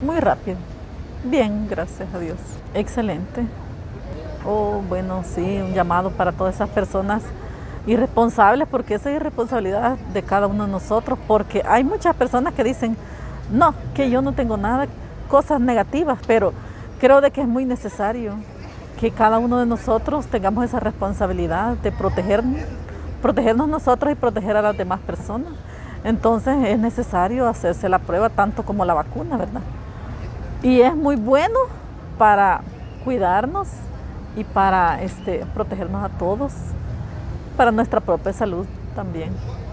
Muy rápido. Bien, gracias a Dios. Excelente. Oh, bueno, sí, un llamado para todas esas personas irresponsables, porque esa es irresponsabilidad de cada uno de nosotros, porque hay muchas personas que dicen, no, que yo no tengo nada, cosas negativas, pero creo de que es muy necesario que cada uno de nosotros tengamos esa responsabilidad de protegernos nosotros y proteger a las demás personas. Entonces es necesario hacerse la prueba tanto como la vacuna, ¿verdad? Y es muy bueno para cuidarnos y para protegernos a todos, para nuestra propia salud también.